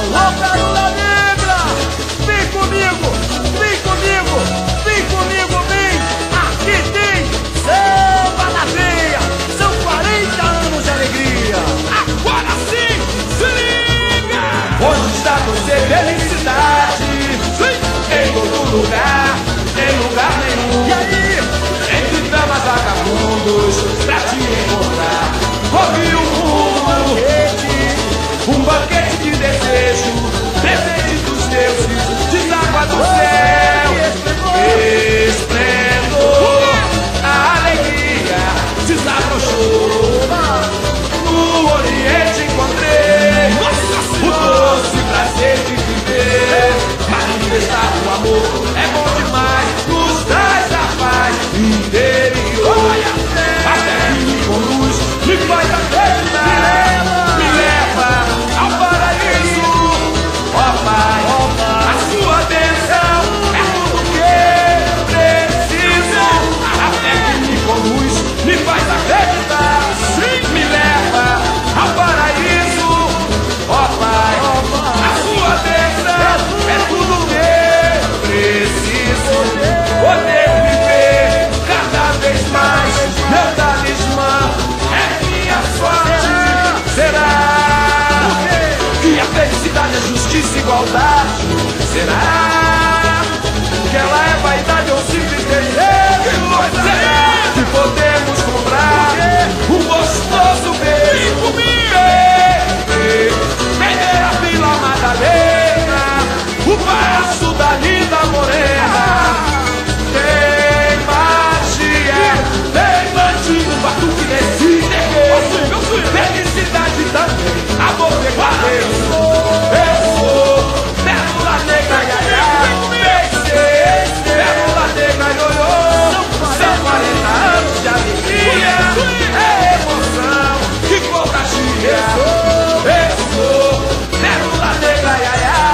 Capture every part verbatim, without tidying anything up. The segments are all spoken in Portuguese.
Alô, Pérola Negra! Vem comigo, vem comigo, vem comigo, vem! Aqui tem samba na veia! São quarenta anos de alegria! Agora sim, se liga! Onde está você, felicidade? Sim. Em todo lugar, em lugar nenhum. E aí? Entre damas vagabundos, pra te encontrar. Ouvi o mundo, um banquete de desejo, presente dos deuses, deságua do céu, esplendor, a alegria desabrochou. No Oriente encontrei o doce prazer de viver. Manifestar o amor é bom demais, nos traz a paz interior. Até que me conduz, me faz acreditar, me leva ao paraíso. Ó Pai, a sua bênção é tudo que preciso. Até que me conduz, me faz acreditar, me leva ao paraíso. Ó Pai, a sua bênção é tudo que preciso. Poder viver cada vez mais, meu talismã é minha sorte. Será que a felicidade é justiça e igualdade? Será que ela é vaidade ou simples desejo? Será que podemos comprar um gostoso beijo? Vender a Vila Madalena, o passo da linda morena. Tem magia, tem bandido, batuque nesse terreiro. Felicidade também, amor verdadeiro. Eu sou Pérola Negra, iaiá. Pérola Negra, ioiô. São quarenta anos de alegria, é emoção que contagia. Eu sou Pérola Negra, iaiá.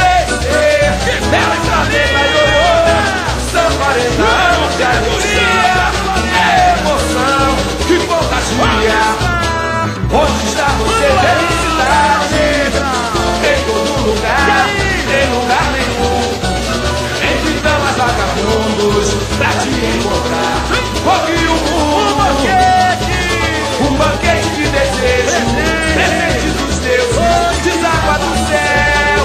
Pérola Negra, ioiô. São quarenta anos de alegria, é emoção que contagia. Onde está você, felicidade? Em todo lugar, em lugar nenhum. Entre damas vagabundos, pra te encontrar. Ouvi o mundo, um banquete de desejo, presente dos deuses, deságua do céu,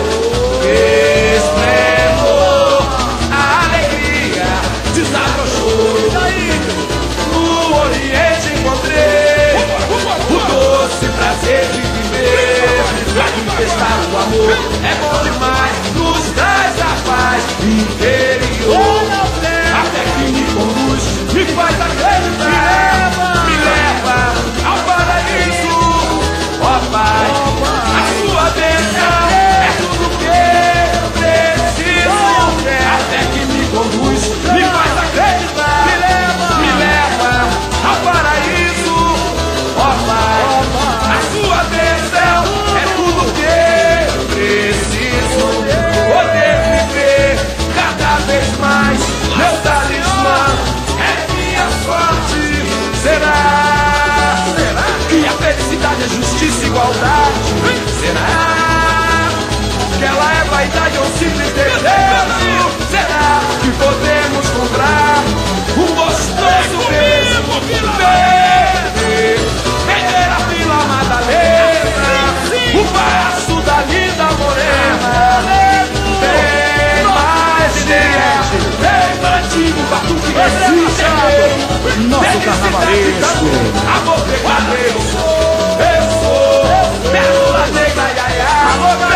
esplendor, a alegria desabrochou. No Oriente encontrei o doce prazer de viver. Manifestar o amor é bom demais, nos traz a paz interior. Até que me conduz, me faz acreditar, me leva ao paraíso. Ó Pai, a sua bênção é tudo que preciso. Até que me conduz, me faz acreditar, me leva, me leva ao paraíso. Ó Pai, a sua bênção é tudo que preciso. Poder viver cada vez mais, meu talismã é minha sorte. Será, será que a felicidade é justiça e igualdade? Será que ela é vaidade ou simples desejo? Será que podemos comprar um gostoso beijo? Vender a Vila Madalena, o passo da linda morena. Tem mais gente, tem bandido, batuque resiste. Nosso carnavalesco. Amor verdadeiro. Eu sou Pérola Negra, iaiá.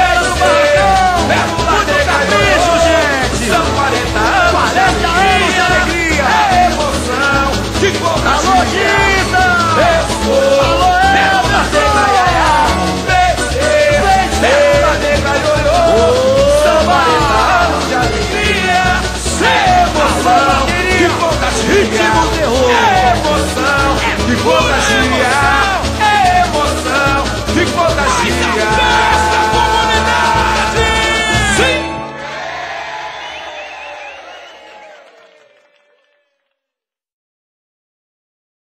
Pérola Negra, gente. São quarenta anos de alegria, é emoção que contagia. Eu sou Pérola Negra, iaiá. Pérola Negra, ioiô. São quarenta anos de alegria, é emoção que contagia. É emoção que contagia.